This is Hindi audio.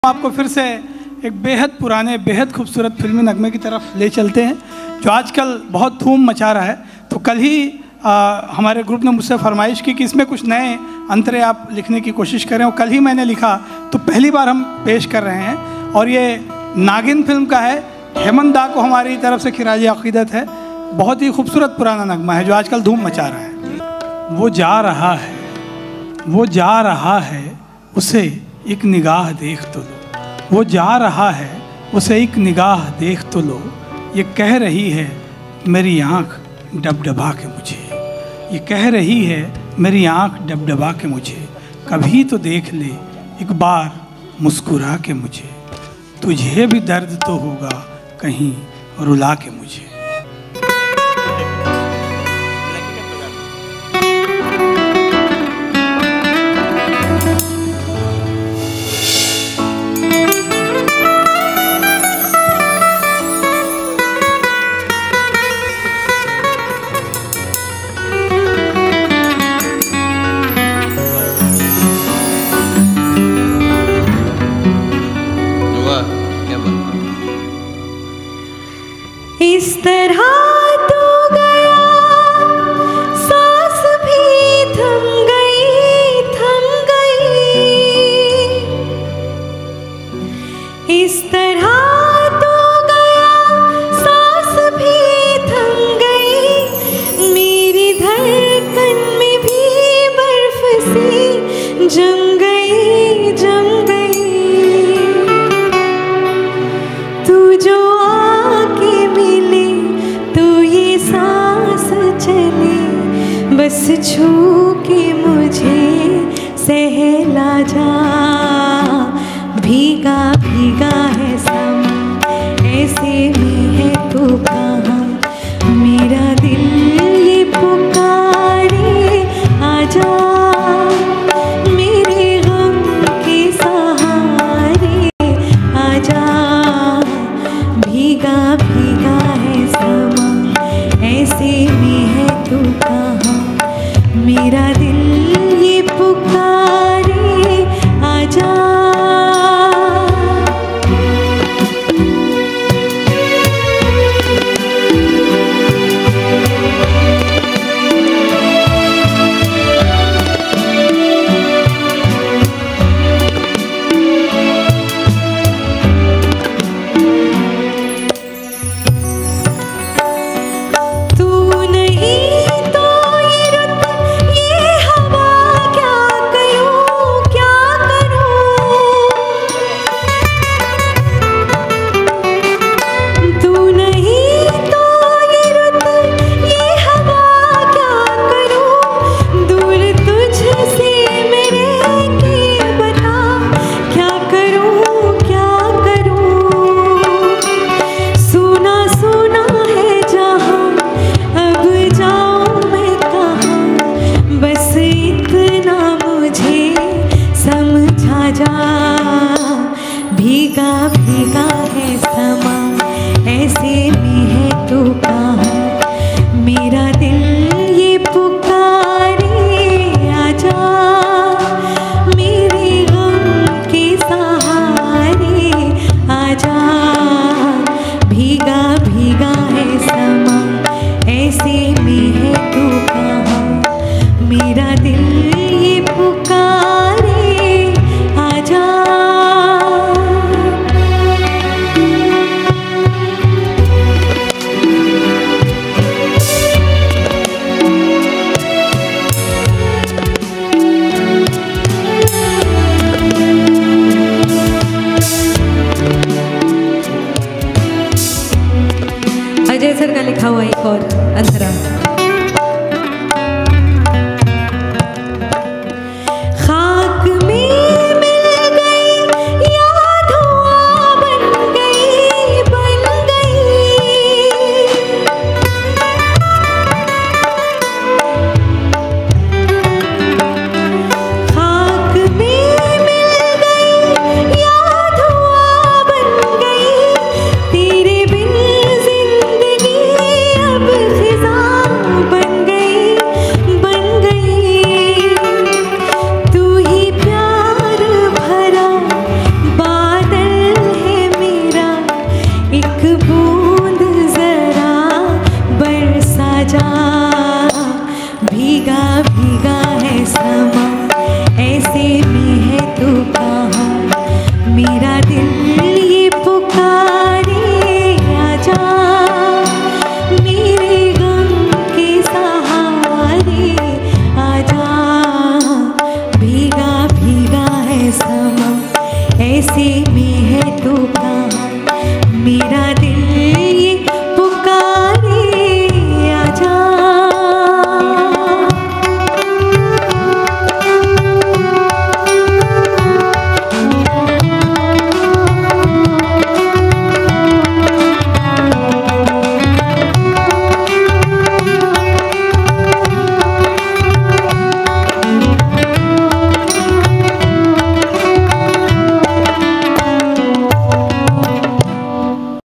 आपको फिर से एक बेहद पुराने बेहद खूबसूरत फिल्मी नगमे की तरफ ले चलते हैं जो आजकल बहुत धूम मचा रहा है। तो कल ही हमारे ग्रुप ने मुझसे फरमाइश की कि इसमें कुछ नए अंतरे आप लिखने की कोशिश करें, और कल ही मैंने लिखा तो पहली बार हम पेश कर रहे हैं। और ये नागिन फिल्म का है। हेमंत दा को हमारी तरफ से खिराज अक़ीदत है। बहुत ही खूबसूरत पुराना नगमा है जो आजकल धूम मचा रहा है। वो जा रहा है, वो जा रहा है, उसे एक निगाह देख तो लो। वो जा रहा है, उसे एक निगाह देख तो लो। ये कह रही है मेरी आँख डबडबा के मुझे, ये कह रही है मेरी आँख डबडबा के मुझे। कभी तो देख ले एक बार मुस्कुरा के मुझे, तुझे भी दर्द तो होगा कहीं रुला के मुझे। इस तरह तो गया, सांस भी थम गई, थम गई। इस तरह तो गया, सांस भी थम गई। मेरी धड़कन में भी बर्फ सी जम गई, जम गई। तू जो बस छू के मुझे सहला जा। भीगा भीगा है समा, ऐसे में है तू कहाँ। मेरा दिल ये पुकारे आजा, मेरे गम के सहारे आजा। भीगा भीगा है समा, ऐसे में है तू कहाँ। मेरा दिल ये पुकारे आजा। बूंद जरा बरसा जा। भीगा भीगा है समा, ऐसे में है तू कहाँ। मेरा दिल ये पुकारे आजा, मेरे गम के सहारे आजा। भीगा भीगा है समा, ऐसे में है तू कहाँ। मेरा दिल